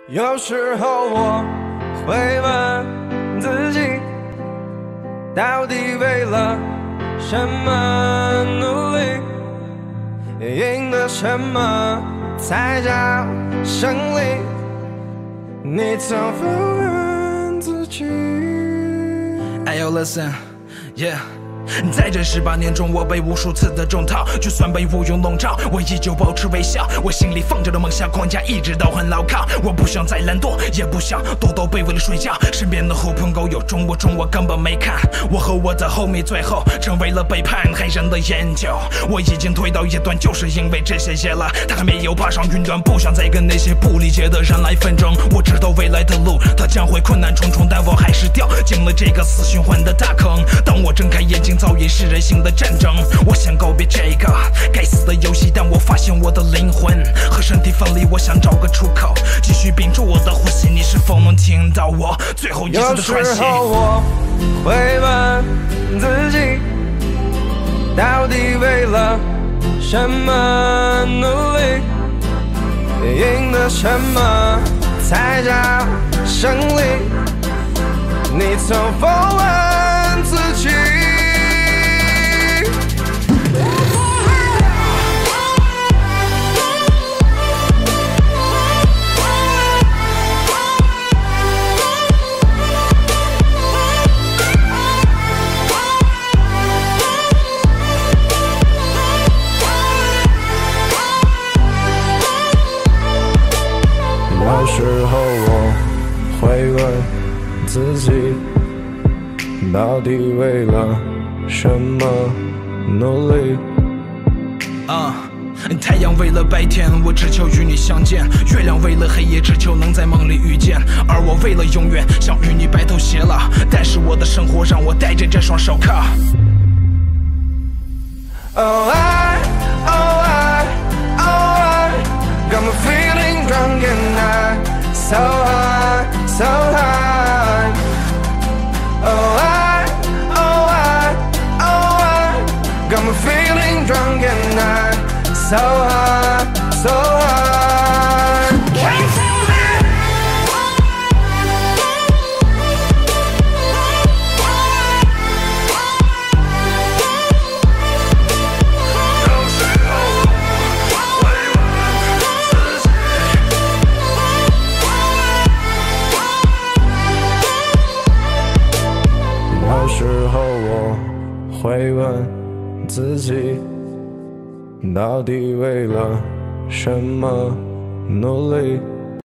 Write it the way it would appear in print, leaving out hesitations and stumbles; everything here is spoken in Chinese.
有时候我会问自己，到底为了什么努力，赢得什么才叫胜利？你曾否认自己 Hey yo listen, yeah在这18年中，我被无数次的中套，就算被乌云笼罩，我依旧保持微笑。我心里放着的梦想框架一直都很牢靠，我不想再懒惰，也不想躲到被窝里睡觉。身边的狐朋狗友中我根本没看，我和我的后妹最后成为了背叛黑人的研究。我已经推到一段，就是因为这些夜了，他还没有爬上云端，不想再跟那些不理解的人来纷争。我知道未来的路它将会困难重重，但我还是掉进了这个死循环的大坑。当我睁开眼睛，早已是人性的战争。我想告别这个该死的游戏，但我发现我的灵魂和身体分离。我想找个出口，继续屏住我的呼吸。你是否能听到我最后一次的喘息？ 有时候我会问自己，到底为了什么努力，赢得什么才叫胜利？你曾否问自己？有时候我会问自己，到底为了什么努力？ 太阳为了白天，我只求与你相见；月亮为了黑夜，只求能在梦里遇见。而我为了永远，想与你白头偕老。但是我的生活让我戴着这双手铐。 Oh I got me feeling drunk and high, so high, so high. Oh I got me feeling drunk and high, so high, so high. Can't feel it. Oh 有时候我会问自己，到底为了什么努力？